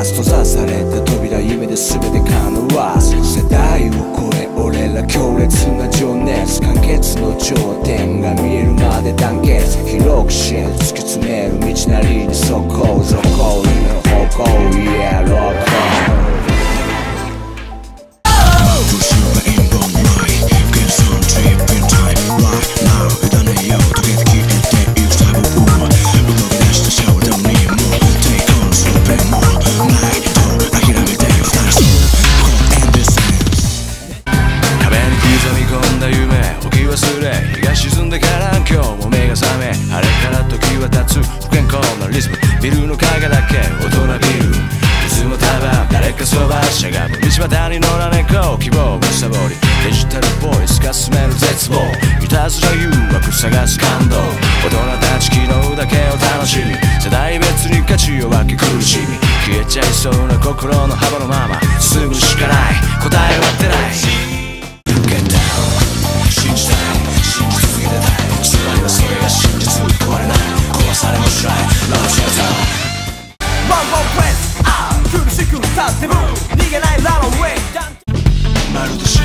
す閉ざされた扉夢で全て可能は世代を超え俺ら強烈な情熱完結の頂点が見えるまで団結広く視野で突き詰める道なりにそこぞこ夢の方向 Yeah ロック忘れ日が沈んでから今日も目が覚めあれから時は経つ不健康なリズムビルの影だけ大人びるいつも多分誰かそばしゃがむ道端に野良猫希望を貪りデジタルボイスが進める絶望いたずら誘惑探す感動大人たち昨日だけを楽しみ世代別に価値を分け苦しみ消えちゃいそうな心の幅のまま進むしかない答えは出ない Get down 信じたい信じ続けてたいつまりはそれが真実壊れない壊されもしない Love Shelter One more breath 苦しく立っても逃げないランウェイまるで